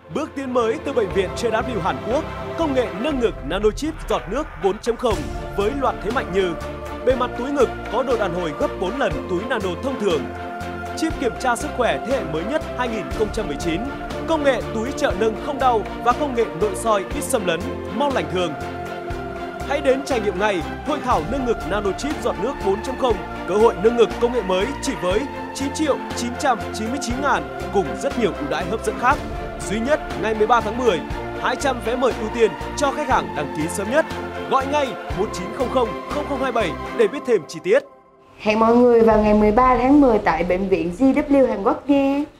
Bước tiến mới từ bệnh viện JW Hàn Quốc, công nghệ nâng ngực nanochip giọt nước 4.0 với loạt thế mạnh như bề mặt túi ngực có độ đàn hồi gấp 4 lần túi nano thông thường, chip kiểm tra sức khỏe thế hệ mới nhất 2019, công nghệ túi trợ nâng không đau và công nghệ nội soi ít xâm lấn, mau lành thương. Hãy đến trải nghiệm ngay hội thảo nâng ngực nanochip giọt nước 4.0, cơ hội nâng ngực công nghệ mới chỉ với 9.999.000 cùng rất nhiều ưu đãi hấp dẫn khác. Duy nhất ngày 13 tháng 10, 200 vé mời ưu tiên cho khách hàng đăng ký sớm nhất. Gọi ngay 1900 0027 để biết thêm chi tiết. Hẹn mọi người vào ngày 13 tháng 10 tại bệnh viện JW Hàn Quốc nha.